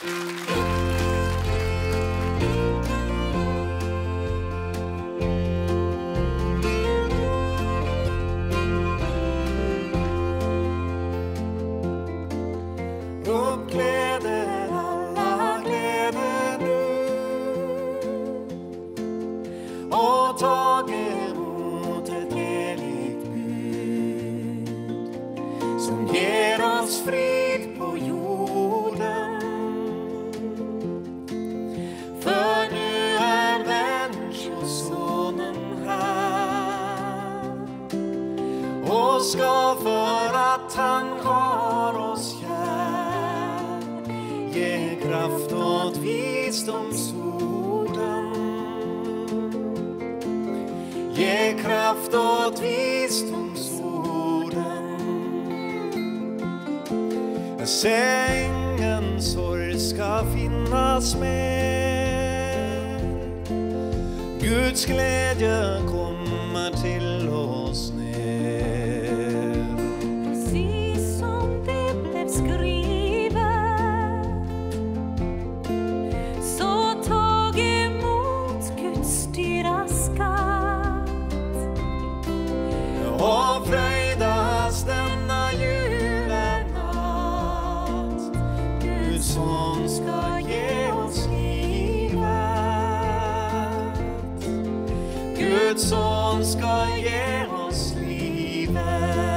Uppkläder alla glädje nu och tag emot ett heligt bud som ger oss frid på jorden. För nu är Människosonen här och ska för att han har oss kär ge kraft åt visdomsorden. Ge kraft åt visdomsorden. Säg ingen sorg ska finnas med. Guds glädje kommer till oss ner. Precis som det blev skrivet, så tag emot Guds dyra skatt. Och fröjdas denna julenatt. Guds son ska ge oss livet. Guds son ska ge oss livet.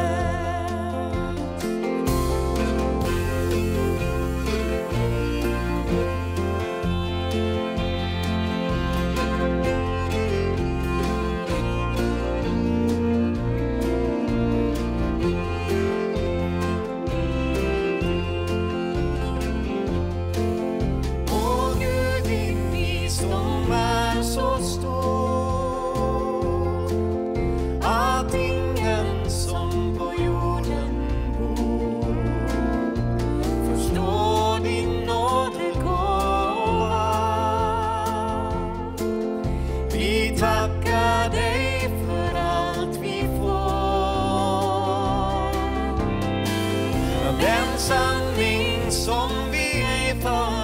Åh Gud, din visdom är så stor att ingen som på jorden bor förstår din nådegåva. Vi tackar dig för allt vi får, den sanning som vi ej tar